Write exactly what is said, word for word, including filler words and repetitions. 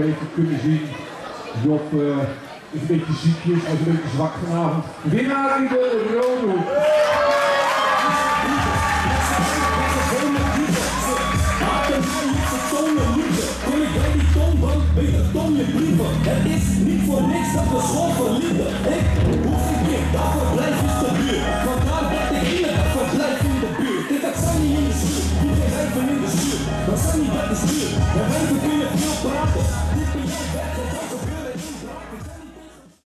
heeft kunnen zien. Job uh, is een beetje ziekjes, hij is een beetje zwak vanavond. Winnaar in de rode hoek. Het is niet voor niks dat we school verlieten. Ik hoef een keer, daarvoor blijf ik de buurt. Vandaar dat ik hier dat verblijf in de buurt. Ik heb Sunny in de stuur, die geen rijven in de stuur. Maar Sunny dat is duur, de rijven kunnen veel praten. Dit ben jij weg.